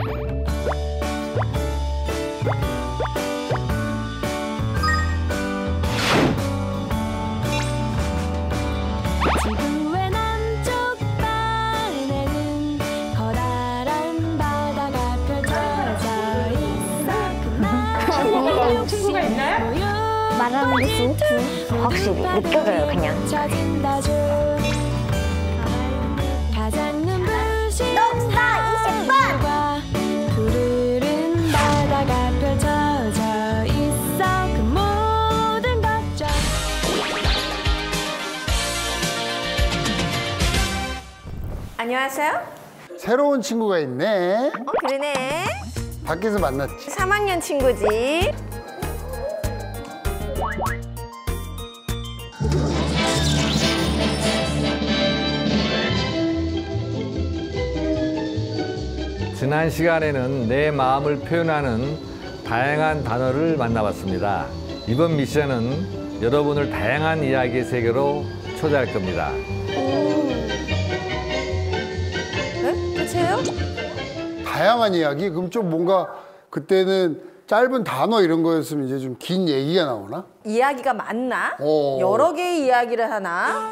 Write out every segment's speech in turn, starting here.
지구의 남쪽 반에는 커다란 바다가 펼쳐져 있어. 친구가 있나요? 말하는 게 확실히 느껴져요, 그냥. 가장 눈부신 하늘과 푸르른 바다가 펼쳐져 있어. 그 모든 걱정. 안녕하세요. 새로운 친구가 있네. 그러네. 밖에서 만났지. 3학년 친구지. 지난 시간에는 내 마음을 표현하는 다양한 단어를 만나봤습니다. 이번 미션은 여러분을 다양한 이야기의 세계로 초대할 겁니다. 네? 끝이에요? 다양한 이야기? 그럼 좀 뭔가 그때는 짧은 단어 이런 거였으면 이제 좀 긴 얘기가 나오나? 이야기가 많나? 어. 여러 개의 이야기를 하나?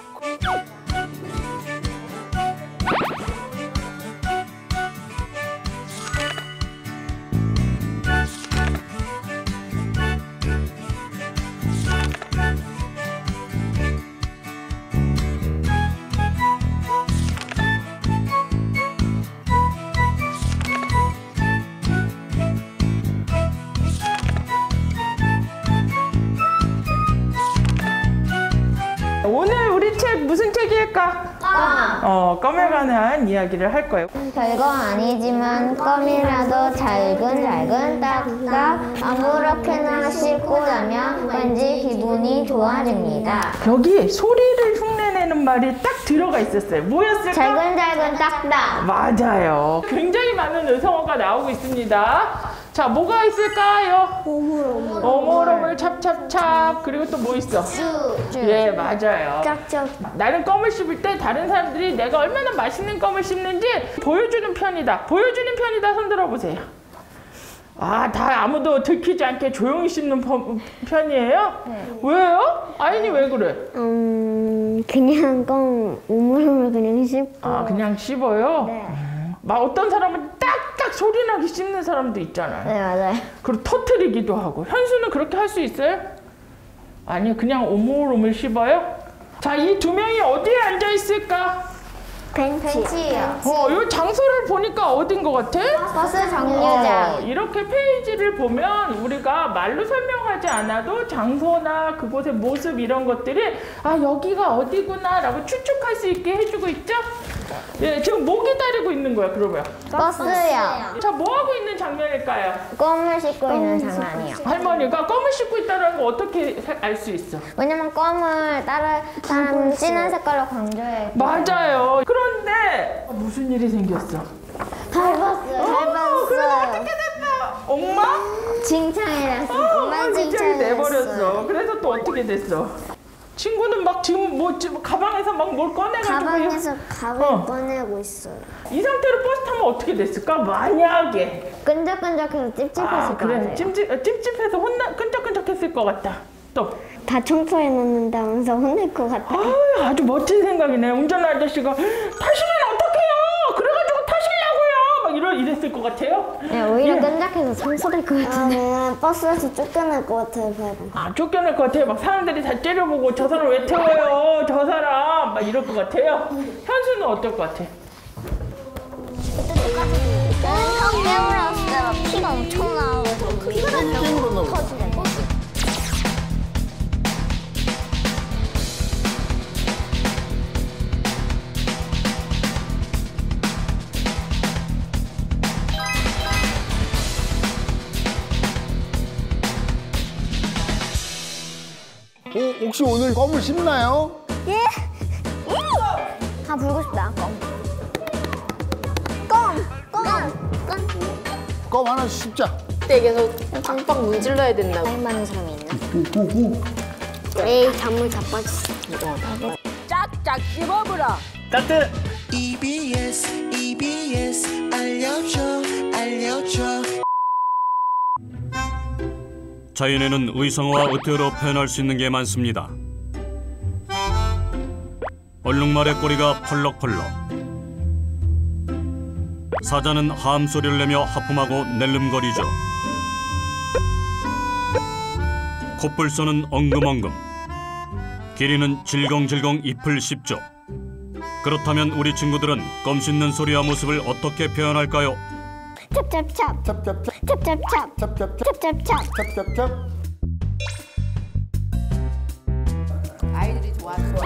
오늘 우리 책 무슨 책일까? 껌에 관한 이야기를 할 거예요. 별거 아니지만 껌이라도 잘근잘근 딱딱 아무렇게나 씹고 나면 왠지 기분이 좋아집니다. 여기 소리를 흉내내는 말이 딱 들어가 있었어요. 뭐였을까? 잘근잘근 딱딱. 맞아요. 굉장히 많은 의성어가 나오고 있습니다. 자, 뭐가 있을까요? 오물오물 찹찹찹. 그리고 또 뭐 있어? 예, 맞아요. 짝짝. 나는 껌을 씹을 때 다른 사람들이 내가 얼마나 맛있는 껌을 씹는지 보여주는 편이다. 보여주는 편이다. 손 들어보세요. 아, 다 아무도 들키지 않게 조용히 씹는 편이에요? 네. 왜요? 아인이 왜 그래? 그냥 껌 오물오물 그냥 씹고. 아, 그냥 씹어요? 네. 막 어떤 사람은 딱딱 소리 나게 씹는 사람도 있잖아요. 네, 맞아요. 그리고 터트리기도 하고. 현수는 그렇게 할 수 있어요? 아니, 그냥 오물오물 씹어요? 자, 이 두 명이 어디에 앉아 있을까? 벤치요. 이 장소를 보니까 어딘 것 같아? 버스 정류장. 이렇게 페이지를 보면 우리가 말로 설명하지 않아도 장소나 그곳의 모습 이런 것들이 아, 여기가 어디구나 라고 추측할 수 있게 해주고 있죠? 예, 지금 뭐 기다리고 있는 거야, 그러면? 버스요. 자, 뭐 하고 있는 장면일까요? 껌을 씹고 있는 장면이요. 할머니가 껌을 씹고 있다는 거 어떻게 알 수 있어? 왜냐면 껌을 다른 사람 진한 색깔로 강조해. 맞아요. 그런데 무슨 일이 생겼어? 밟았어요. 그래서 어떻게 됐어? 엄마? 칭찬이 났어. 엄마 칭찬이 내버렸어. 그래서 또 어떻게 됐어? 친구는 막 지금 지금 가방에서 막 뭘 꺼내가지고 가방에서 가방을 꺼내고 있어요. 이 상태로 버스 타면 어떻게 됐을까? 만약에 끈적끈적해서 찝찝했을 것 그래 같아요. 찝찝해서 끈적끈적했을 것 같다. 또 다 청소해놓는다 하면서 혼낼 것 같아요. 아주 멋진 생각이네. 운전 아저씨가 타시면 어떡해요? 그래가지고 타시려고요. 막 이랬을 것 같아요. 네, 오히려 끈적해서 상처될 것 같은데. 버스에서 쫓겨날 것 같아요, 배가. 아, 쫓겨날 것 같아요. 막 사람들이 다 째려보고 저 사람 왜 태워요? 저 사람 막 이럴 것 같아요. 현수는 어떨 것 같아? 형 깨물었을 때 막 피가 엄청 나와서 피가 터지네. 혹시 오늘 껌을 씹나요? 예? 다 불고 싶다, 껌. 껌. 껌 하나 씹자. 댁에서 빡빡 문질러야 된다고. 타임 많은 사람이 있나? 에이, 단물 다 빠졌어. 짝짝 씹어보라. 따뜻! EBS 알려줘 자연에는 의성어와 어태어로 표현할 수 있는 게 많습니다. 얼룩말의 꼬리가 펄럭펄럭. 사자는 하음 소리를 내며 하품하고 낼름거리죠. 코뿔소는 엉금엉금. 기린은 질겅질겅 잎을 씹죠. 그렇다면 우리 친구들은 껌 씹는 소리와 모습을 어떻게 표현할까요? 찹찹찹 찹찹찹 찹찹찹 찹찹찹 찹찹찹 찹찹찹. 아이들이 좋아하는 거.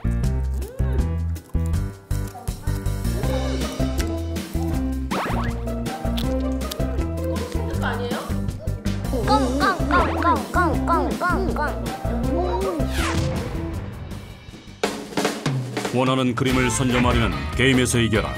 꽁꽁꽁꽁꽁꽁꽁꽁. 원하는 그림을 선점하려면 게임에서 이겨라.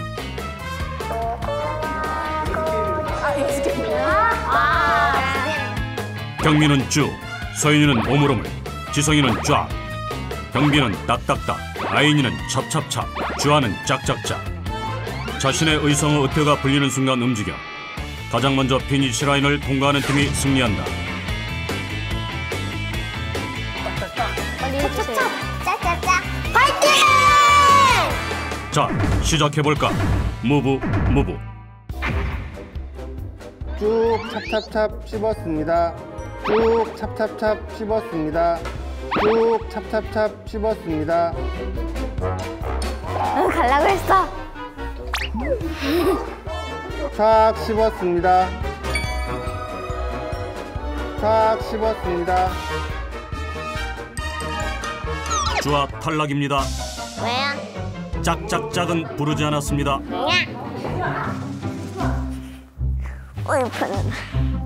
경민은 쭉, 서윤이는 오물오물, 지성이는 쫙, 경빈은 딱딱딱, 아인이는 찹찹찹, 주아는 짝짝짝. 자신의 의성어 어태어가 불리는 순간 움직여. 가장 먼저 피니시 라인을 통과하는 팀이 승리한다. 짝짝짝 파이팅! 자, 시작해볼까? 무브, 무브. 쭉 찹찹찹 씹었습니다. 쭉 찹찹찹 씹었습니다. 쭉 찹찹찹 씹었습니다. 가려고 했어. 싹 씹었습니다. 싹 씹었습니다. 주아 탈락입니다. 왜야? 짝짝짝은 부르지 않았습니다. 어이파는.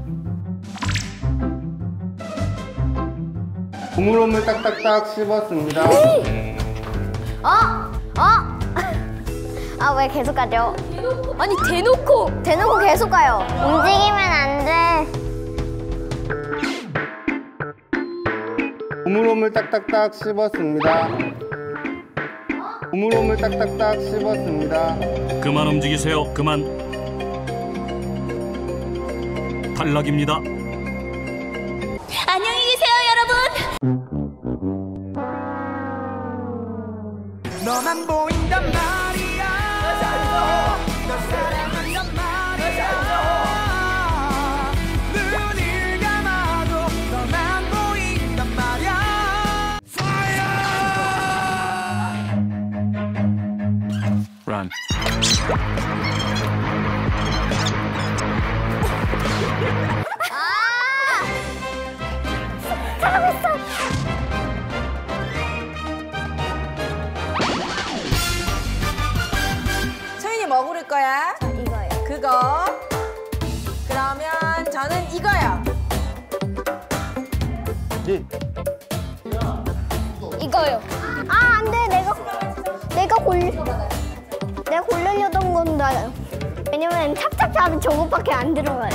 오물오물 딱딱딱 씹었습니다. 아, 왜 계속 가죠? 아니, 대놓고 계속 가요. 움직이면 안 돼. 오물오물 딱딱딱 씹었습니다. 오물오물 딱딱딱 씹었습니다. 그만 움직이세요. 그만. 탈락입니다. 안녕히 계세요, 여러분. 너만 보인단 말이야. 널 사랑한단 말이야. 눈을 감아도 너만 보인단 말이야. Run. 서윤이 뭐 고를 거야? 이거요. 그거. 그러면 저는 이거요. 이거요. 아, 안 돼. 내가 고르려던 건데. 왜냐면 찹찹찹은 저것밖에 안 들어가요.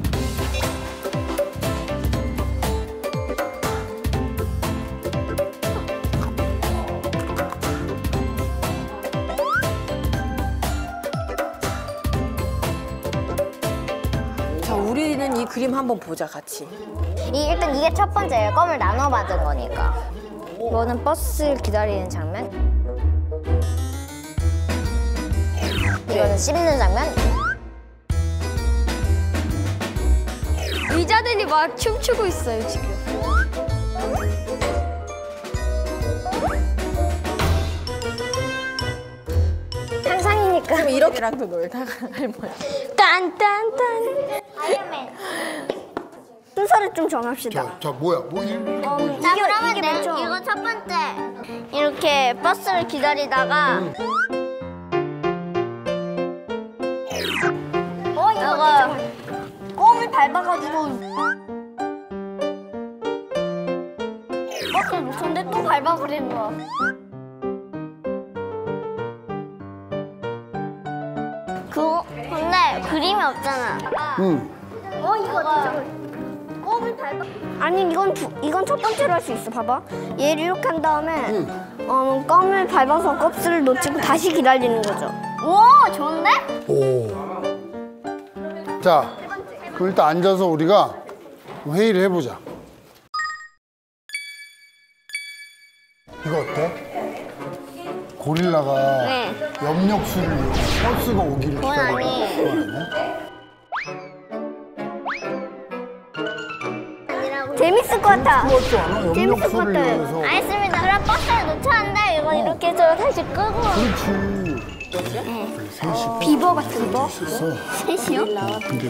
자, 우리는 이 그림 한번 보자, 같이. 일단 이게 첫 번째예요. 껌을 나눠 받은 거니까. 이거는 버스 기다리는 장면. 이거는 씹는 장면. 의자들이 막 춤추고 있어요, 지금. 상상이니까. 그럼 이렇게랑도 놀다가 할머니. 딴딴딴. 아이언맨. 순서를 좀 정합시다. 자, 뭐야? 뭐 이게 자, 뭐지? 그러면 이거 첫 번째. 이렇게 버스를 기다리다가 이거 껌을 밟아가지고 버스를 놓쳤는데 또 밟아버리는 거야. 근데 그림이 없잖아. 이거 껌을 밟아. 아니 이건 첫 번째로 할 수 있어. 봐봐. 얘를 이렇게 한 다음에 껌을 밟아서 껍질을 놓치고 다시 기다리는 거죠. 오, 좋은데? 오. 자, 그럼 일단 앉아서 우리가 회의를 해보자. 고릴라가 네. 염력수를 버스가 오기를 그건 기다리고 아니에요. 그건 아니야? 재밌을 것 같아. 그것도 않아? 재밌을 것 염력수를 같아요. 이용해서. 알겠습니다. 그럼 버스를 놓쳤는데 이거 이렇게 해서 다시 끄고. 그렇지. 셋이 비버 같은 거? 있어. 셋이요? 근데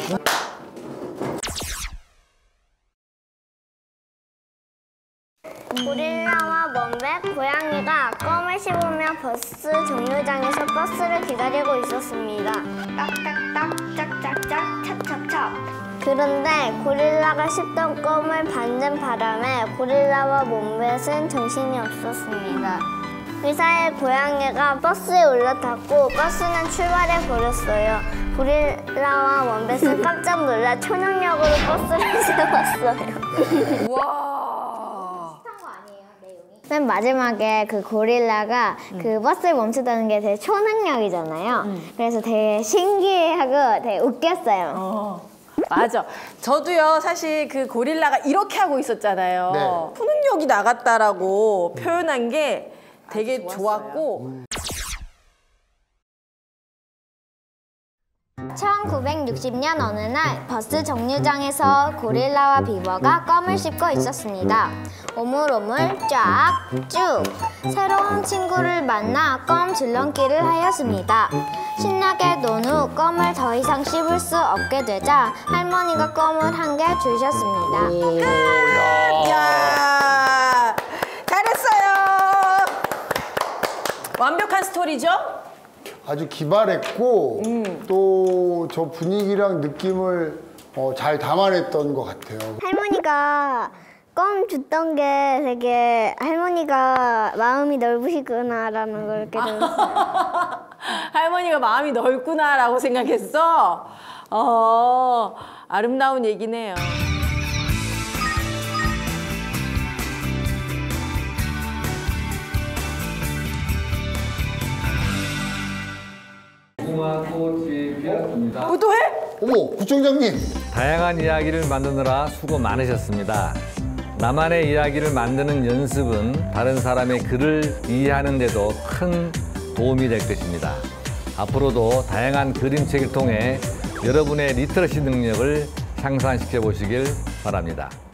고릴라와 원백, 고양이가 껌을 씹으며 버스 정류장에서 버스를 기다리고 있었습니다. 딱딱딱, 짝짝짝, 찹찹찹. 그런데 고릴라가 씹던 껌을 밟는 바람에 고릴라와 원백은 정신이 없었습니다. 그 사이 고양이가 버스에 올라탔고 버스는 출발해 버렸어요. 고릴라와 원백은 깜짝 놀라 초능력으로 버스를 세웠어요. 와. 맨 마지막에 그 고릴라가 그 버스를 멈추다는 게 되게 초능력이잖아요. 그래서 되게 신기하고 되게 웃겼어요. 맞아. 저도요, 사실 그 고릴라가 이렇게 하고 있었잖아요. 네. 초능력이 나갔다라고 표현한 게 되게 좋았고. 1960년 어느 날 버스 정류장에서 고릴라와 비버가 껌을 씹고 있었습니다. 오물오물 쫙 쭉 새로운 친구를 만나 껌 줄넘기를 하였습니다. 신나게 논 후 껌을 더 이상 씹을 수 없게 되자 할머니가 껌을 한 개 주셨습니다. 야, 잘했어요. 완벽한 스토리죠? 아주 기발했고 또 저 분위기랑 느낌을 잘 담아냈던 것 같아요. 할머니가 껌 줬던 게 되게 할머니가 마음이 넓으시구나라는 걸 이렇게 들었어요. 할머니가 마음이 넓구나라고 생각했어. 아름다운 얘기네요. 무궁화 꽃이 피었습니다. 또 해? 어머, 구청장님. 다양한 이야기를 만드느라 수고 많으셨습니다. 나만의 이야기를 만드는 연습은 다른 사람의 글을 이해하는 데도 큰 도움이 될 것입니다. 앞으로도 다양한 그림책을 통해 여러분의 리터러시 능력을 향상시켜 보시길 바랍니다.